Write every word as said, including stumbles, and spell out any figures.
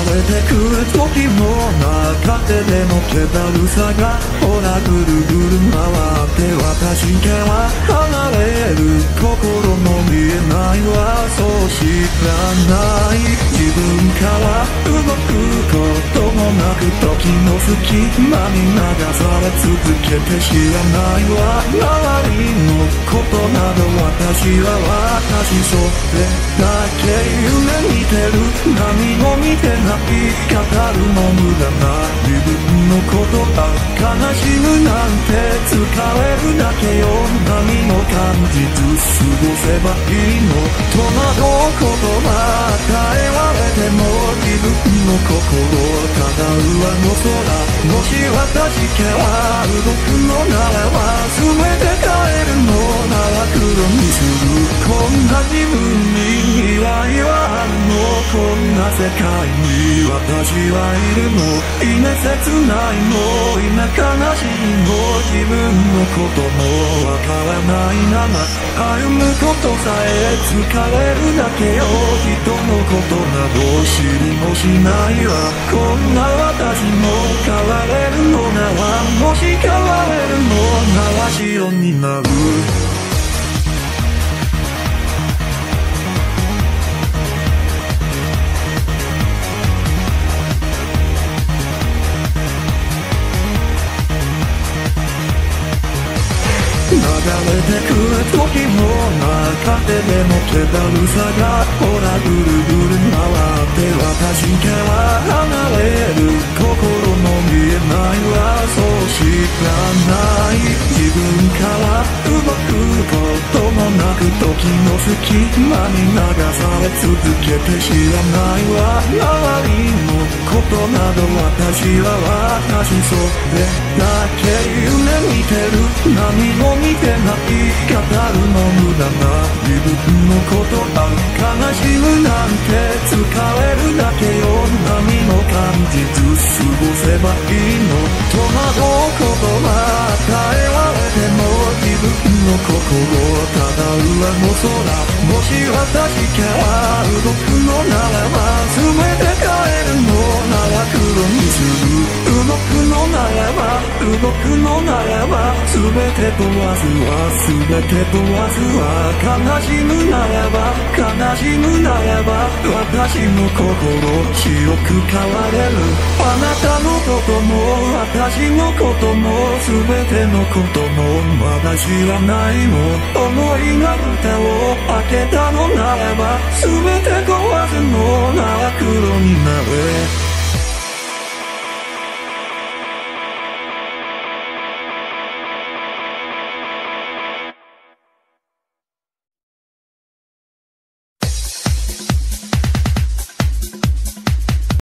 れてく時の中ででも気だるさがほらぐるぐる回って私から離れる心も見えないわそう知らない自分から動くこともなく時の隙間に流され続けて知らないわ周りのことなど私は私それだけ夢見てる何も見てない語るの無駄な自分のことば悲しむなんて疲れるだけよ何も感じず過ごせばいいの戸惑うことは与えられても自分の心をただ上の空もし私から動くのならば全て変えるのなら黒にするこんな自分に未来はあるのこんな世界に私はいるの今切ないの今悲しいの自分のこともわからないまま歩むことさえ疲れるだけよ人のことなど知りもしないわこんな私も変われるのならもし変われるのなら白になる流れてく時の中ででも気だるさがほらぐるぐる回って私から離れる心も見えないわそう知らない自分から動くこともなく時の隙間に流され続けて知らないわ周りのことなど私は私それだけ夢見てる何も見てない語るの無駄な自分のことば悲しむなんて疲れるだけよ何も感じず過ごせばいいの戸惑うことは与えられても自分の心ただ上の空もし私から動くのならば全て変えるのなら黒にする動くのならば動くのならば全て問わずは全て問わずは悲しむならば悲しむならば私の心白く変われるあなたのことも私のことも全てのこともまだ知らないの思いが蓋を開けたのならば全て壊すのなら黒になれ